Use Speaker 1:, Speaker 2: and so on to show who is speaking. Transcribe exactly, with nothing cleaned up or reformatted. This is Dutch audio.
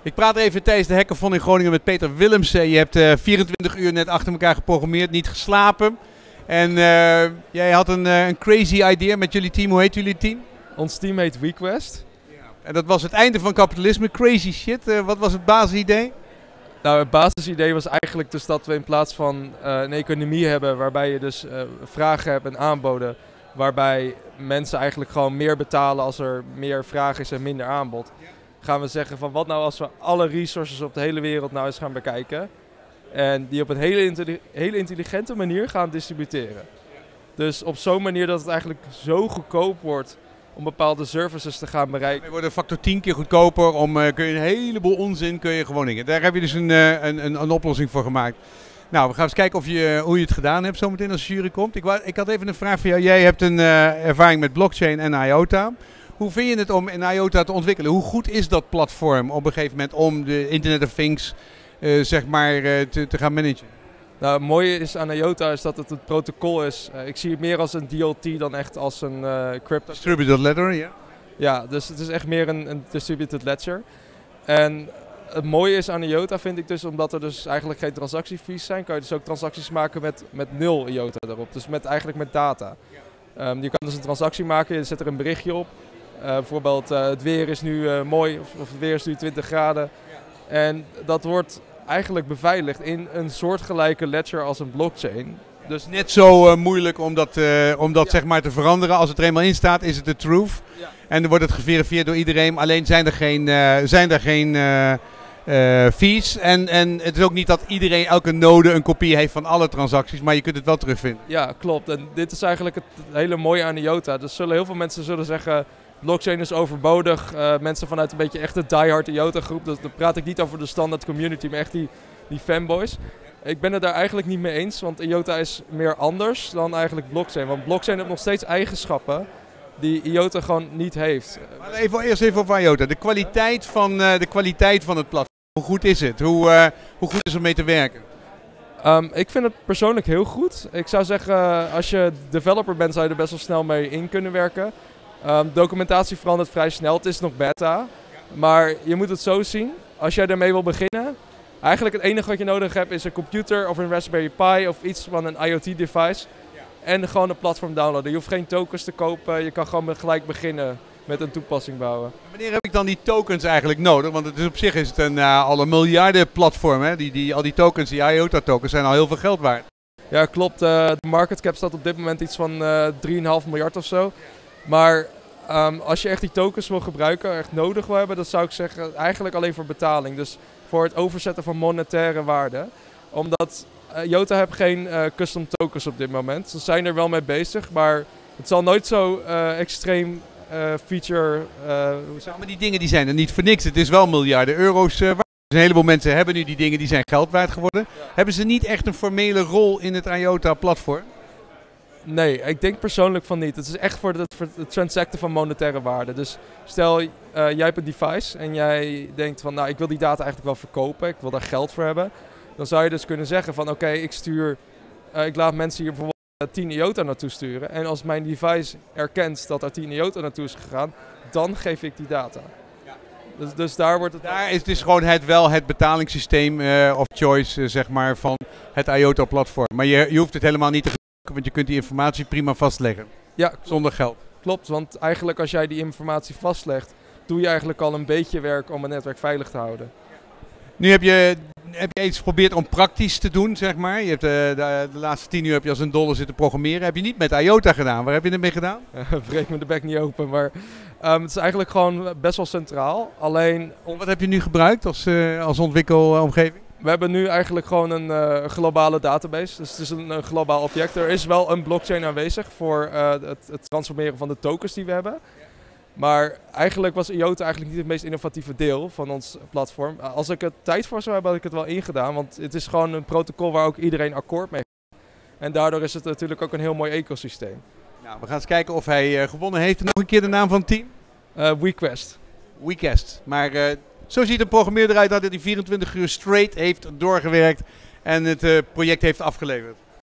Speaker 1: Ik praat even tijdens de hackathon in Groningen met Peter Willemsen. Je hebt uh, vierentwintig uur net achter elkaar geprogrammeerd, niet geslapen. En uh, jij had een, uh, een crazy idea met jullie team. Hoe heet jullie team?
Speaker 2: Ons team heet WeQuest.
Speaker 1: Ja. En dat was het einde van kapitalisme. Crazy shit. Uh, wat was het basisidee?
Speaker 2: Nou, het basisidee was eigenlijk dus dat we in plaats van uh, een economie hebben waarbij je dus uh, vragen hebt en aanboden, waarbij mensen eigenlijk gewoon meer betalen als er meer vraag is en minder aanbod, gaan we zeggen van wat nou als we alle resources op de hele wereld nou eens gaan bekijken en die op een hele, intelli hele intelligente manier gaan distributeren. Dus op zo'n manier dat het eigenlijk zo goedkoop wordt om bepaalde services te gaan bereiken.
Speaker 1: We worden een factor tien keer goedkoper, om uh, kun je een heleboel onzin kun je gewoon dingen. Daar heb je dus een, uh, een, een, een oplossing voor gemaakt. Nou, we gaan eens kijken of je, hoe je het gedaan hebt zometeen als de jury komt. Ik, ik had even een vraag voor jou. Jij hebt een uh, ervaring met blockchain en IOTA. Hoe vind je het om in IOTA te ontwikkelen? Hoe goed is dat platform op een gegeven moment om de Internet of Things uh, zeg maar, uh, te, te gaan managen?
Speaker 2: Nou, het mooie is aan IOTA is dat het het protocol is. Uh, ik zie het meer als een D L T dan echt als een uh, crypto.
Speaker 1: Distributed ledger, ja.
Speaker 2: Ja, dus het is echt meer een, een distributed ledger. En het mooie is aan IOTA vind ik dus, omdat er dus eigenlijk geen transactiefees zijn, kan je dus ook transacties maken met, met nul IOTA erop. Dus met, eigenlijk met data. Um, je kan dus een transactie maken, je zet er een berichtje op. Uh, bijvoorbeeld uh, het weer is nu uh, mooi of, of het weer is nu twintig graden. En dat wordt eigenlijk beveiligd in een soortgelijke ledger als een blockchain.
Speaker 1: Dus net zo uh, moeilijk om dat, uh, om dat ja. zeg maar te veranderen. Als het er eenmaal in staat, is het de truth. Ja. En dan wordt het geverifieerd door iedereen. Alleen zijn er geen, uh, zijn er geen uh, uh, fees. En, en het is ook niet dat iedereen, elke node, een kopie heeft van alle transacties. Maar je kunt het wel terugvinden.
Speaker 2: Ja, klopt. En dit is eigenlijk het hele mooie aan IOTA. Dus zullen heel veel mensen zullen zeggen, blockchain is overbodig. Uh, mensen vanuit een beetje echt de diehard IOTA groep. Dus dan praat ik niet over de standaard community, maar echt die, die fanboys. Ik ben het daar eigenlijk niet mee eens, want IOTA is meer anders dan eigenlijk blockchain. Want blockchain heeft nog steeds eigenschappen die IOTA gewoon niet heeft.
Speaker 1: Maar even, eerst even over IOTA. De kwaliteit van, uh, de kwaliteit van het platform. Hoe goed is het? Hoe, uh, hoe goed is er mee te werken?
Speaker 2: Um, ik vind het persoonlijk heel goed. Ik zou zeggen, als je developer bent, zou je er best wel snel mee in kunnen werken. Um, documentatie verandert vrij snel. Het is nog beta. Maar je moet het zo zien. Als jij ermee wil beginnen, eigenlijk het enige wat je nodig hebt is een computer of een Raspberry Pi of iets van een IoT-device. En gewoon een platform downloaden. Je hoeft geen tokens te kopen. Je kan gewoon gelijk beginnen met een toepassing bouwen.
Speaker 1: Wanneer heb ik dan die tokens eigenlijk nodig? Want het is op zich is het een, uh, al een miljarden platform. Hè? Die, die, al die tokens, die IOTA-tokens, zijn al heel veel geld waard.
Speaker 2: Ja, klopt. Uh, de market cap staat op dit moment iets van uh, drie komma vijf miljard of zo. Maar um, als je echt die tokens wil gebruiken, echt nodig wil hebben, dan zou ik zeggen eigenlijk alleen voor betaling. Dus voor het overzetten van monetaire waarde. Omdat uh, IOTA heeft geen uh, custom tokens op dit moment. Ze zijn er wel mee bezig, maar het zal nooit zo uh, extreem uh, feature... Uh,
Speaker 1: ja, maar die dingen die zijn er niet voor niks. Het is wel miljarden euro's uh, waard. Dus een heleboel mensen hebben nu die dingen, die zijn geld waard geworden. Ja. Hebben ze niet echt een formele rol in het IOTA-platform?
Speaker 2: Nee, ik denk persoonlijk van niet. Het is echt voor het, voor het transacten van monetaire waarde. Dus stel, uh, jij hebt een device en jij denkt van, nou, ik wil die data eigenlijk wel verkopen. Ik wil daar geld voor hebben. Dan zou je dus kunnen zeggen van, oké, okay, ik stuur, uh, ik laat mensen hier bijvoorbeeld tien IOTA naartoe sturen. En als mijn device erkent dat er tien IOTA naartoe is gegaan, dan geef ik die data. Ja. Dus, dus daar wordt het...
Speaker 1: Daar is het dus gewoon het, wel het betalingssysteem uh, of choice, uh, zeg maar, van het IOTA-platform. Maar je, je hoeft het helemaal niet te gebruiken, want je kunt die informatie prima vastleggen.
Speaker 2: Ja,
Speaker 1: zonder geld.
Speaker 2: Klopt, want eigenlijk als jij die informatie vastlegt, doe je eigenlijk al een beetje werk om het netwerk veilig te houden.
Speaker 1: Nu heb je, heb je iets geprobeerd om praktisch te doen, zeg maar. Je hebt, uh, de, de laatste tien uur heb je als een dolle zitten programmeren. Heb je niet met IOTA gedaan. Waar heb je het mee gedaan?
Speaker 2: Breek me de bek niet open, maar um, het is eigenlijk gewoon best wel centraal. Alleen...
Speaker 1: Wat heb je nu gebruikt als, uh, als ontwikkelomgeving?
Speaker 2: We hebben nu eigenlijk gewoon een uh, globale database. Dus het is een, een globaal object. Er is wel een blockchain aanwezig voor uh, het, het transformeren van de tokens die we hebben. Maar eigenlijk was IOTA eigenlijk niet het meest innovatieve deel van ons platform. Als ik er tijd voor zou hebben, had ik het wel ingedaan. Want het is gewoon een protocol waar ook iedereen akkoord mee heeft. En daardoor is het natuurlijk ook een heel mooi ecosysteem.
Speaker 1: Nou, we gaan eens kijken of hij uh, gewonnen heeft. Nog een keer de naam van het team?
Speaker 2: Uh, WeQuest.
Speaker 1: WeQuest. Maar uh, zo ziet een programmeerder eruit dat hij vierentwintig uur straight heeft doorgewerkt en het uh, project heeft afgeleverd.